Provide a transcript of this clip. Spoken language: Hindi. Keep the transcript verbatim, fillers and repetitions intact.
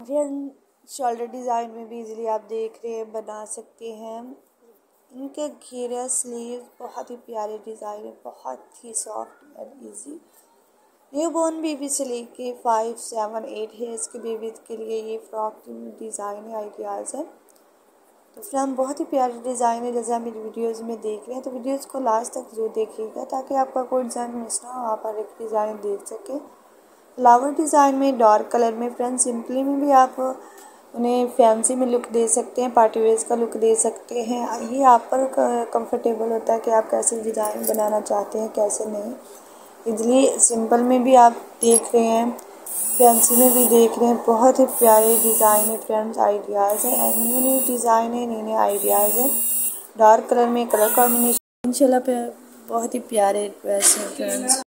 फ्रेंड शोल्डर डिज़ाइन में भी इजीली आप देख रहे हैं बना सकते हैं। इनके घेरा स्लीव बहुत ही प्यारे डिज़ाइन है, बहुत ही soft and easy. Newborn baby से लेके फाइव सेवन एट ईयर्स के बेबीज के लिए ये फ्रॉक डिज़ाइन है, आइडियाज़ है। तो फ्रेंड बहुत ही प्यारे डिज़ाइन है, जैसे आप मेरी वीडियोज़ में देख रहे हैं। तो वीडियोज़ को लास्ट तक जरूर देखिएगा ताकि आपका कोई डिज़ाइन मिस ना हो, आप हर एक डिज़ाइन देख सकें। फ्लावर डिज़ाइन में डार्क कलर में फ्रेंड सिंपली में भी आप उन्हें फैंसी में लुक दे सकते हैं, पार्टी वेयर्स का लुक दे सकते हैं। ये आप पर कंफर्टेबल होता है कि आप कैसे डिज़ाइन बनाना चाहते हैं, कैसे नहीं। इजली सिंपल में भी आप देख रहे हैं, फैंसी में भी देख रहे हैं। बहुत ही प्यारे डिज़ाइन है फ्रेंड्स, आइडियाज़ है एंड न्यू न्यू डिज़ाइन है, नए नए आइडियाज़ है। डार्क कलर में कलर कॉम्बिनेशन इंशाल्लाह पे बहुत ही प्यारे ड्रेस है फ्रेंड्स।